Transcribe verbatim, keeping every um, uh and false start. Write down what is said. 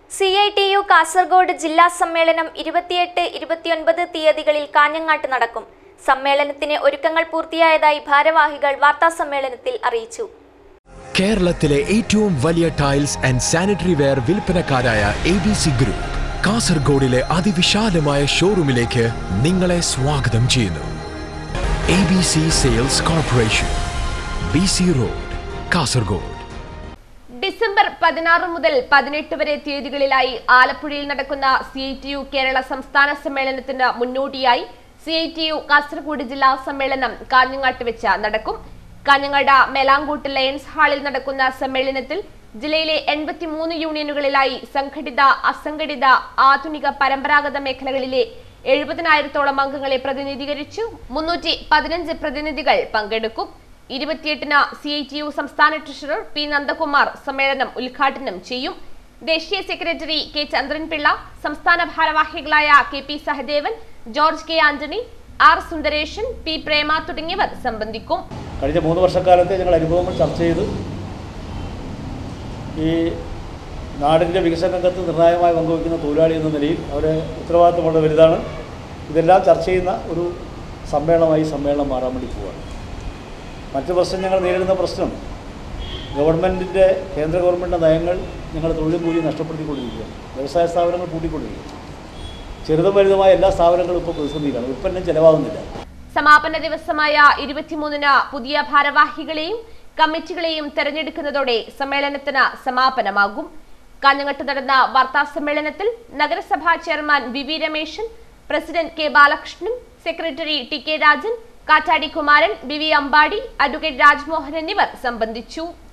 C I T U Kasaragod ജില്ലാ സമ്മേളനം ഇരുപത്തിയെട്ട് ഇരുപത്തിയൊൻപത് തീയതികളിൽ കാഞ്ഞങ്ങാട്ട് നടക്കും. സമ്മേളനത്തിന് ഒരുക്കങ്ങൾ പൂർത്തിയായതായി ഭാരവാഹികൾ വാർത്താസമ്മേളനത്തിൽ അറിയിച്ചു. കേരളത്തിലെ ഏറ്റവും വലിയ ടൈൽസ് ആൻഡ് സാനിറ്ററി വെയർ വിൽപ്പനക്കാരായ എ ബി സി ഗ്രൂപ്പ് കാസർഗോഡിലെ അതിവിശാലമായ ഷോറൂമിലേക്ക് നിങ്ങളെ സ്വാഗതം ചെയ്യുന്നു. A B C sales corporation, B C road, Kasaragod. December പതിനാറ് മുതൽ പതിനെട്ട് വരെ തീയതികളിലായി ആലപ്പുഴയിൽ നടക്കുന്ന C I T U Kerala സംസ്ഥാന സമ്മേളനത്തിന് മുന്നോടിയായി C I T U Kasaragod ജില്ലാ സമ്മേളനം കാഞ്ഞങ്ങാട്ട് വെച്ച് നടക്കും. കാഞ്ഞങ്ങാട് മേലാങ്കോട്ട് ലയൺസ് ഹാളിൽ നടക്കുന്ന സമ്മേളനത്തിൽ ജില്ലയിലെ എൺപത്തിമൂന്ന് യൂണിയനുകളിലായി സംഘടിത, അസംഘടിത, ആധുനിക, പരമ്പരാഗത മേഖലകളിലെ എഴുപതിനായിരത്തോളം അംഗങ്ങളെ പ്രതിനിധീകരിച്ചു മുന്നൂറ്റി പതിനഞ്ച് പ്രതിനിധികൾ പങ്കെടുക്കും. ഇരുപത്തിയെട്ടിന് സി ഐ ടി യു സംസ്ഥാന ട്രഷറർ പി നന്ദകുമാർ സമ്മേളനം ഉദ്ഘാടനം ചെയ്യും. ദേശീയ സെക്രട്ടറി കെ ചന്ദ്രൻപിള്ള, സംസ്ഥാന ഭാരവാഹികളായ K P Sahadevan, George K Antony, R Sundaresan, P Prema തുടങ്ങിയവർ സംബന്ധിക്കും. കഴിഞ്ഞ മൂന്ന് വർഷക്കാലത്തെ ഞങ്ങൾ അനുഭവങ്ങൾ ചർച്ച ചെയ്ത് ഈ നാടിൻ്റെ വികസന രംഗത്ത് നിർണായകമായി പങ്കുവയ്ക്കുന്ന തൊഴിലാളി എന്ന നിലയിൽ അവരെ ഉത്തരവാദിത്വം വളരെ വലുതാണ്. ഇതെല്ലാം ചർച്ച ചെയ്യുന്ന ഒരു സമ്മേളനമായി സമ്മേളനം മാറാൻ വേണ്ടി പോവുകയാണ്. മറ്റു പ്രശ്നം ഞങ്ങൾ നേരിടുന്ന പ്രശ്നം ഗവൺമെൻറ്റിൻ്റെ കേന്ദ്ര ഗവൺമെൻറ്റിൻ്റെ നയങ്ങൾ ഞങ്ങൾ തൊഴിലും കൂലിയും നഷ്ടപ്പെടുത്തിക്കൊണ്ടിരിക്കുകയാണ്. വ്യവസായ സ്ഥാപനങ്ങൾ കൂട്ടിക്കൊണ്ടിരിക്കുകയാണ്. ചെറുതും വലുതുമായ എല്ലാ സ്ഥാപനങ്ങളും ഇപ്പോൾ പ്രതിസന്ധിയിലാണ്. ഉൽപ്പന്നം ചിലവാകുന്നില്ല. സമാപന ദിവസമായ ഇരുപത്തിമൂന്നിന് പുതിയ ഭാരവാഹികളെയും കമ്മിറ്റികളെയും തെരഞ്ഞെടുക്കുന്നതോടെ സമ്മേളനത്തിന് സമാപനമാകും. കാഞ്ഞങ്ങാട്ട് നടന്ന വാർത്താ സമ്മേളനത്തിൽ നഗരസഭാ chairman V V Rameshan, president K Balakrishnan, secretary T K Rajan, Kattadi Kumaran, B V Ambadi, advocate Rajmohan എന്നിവർ സംബന്ധിച്ചു.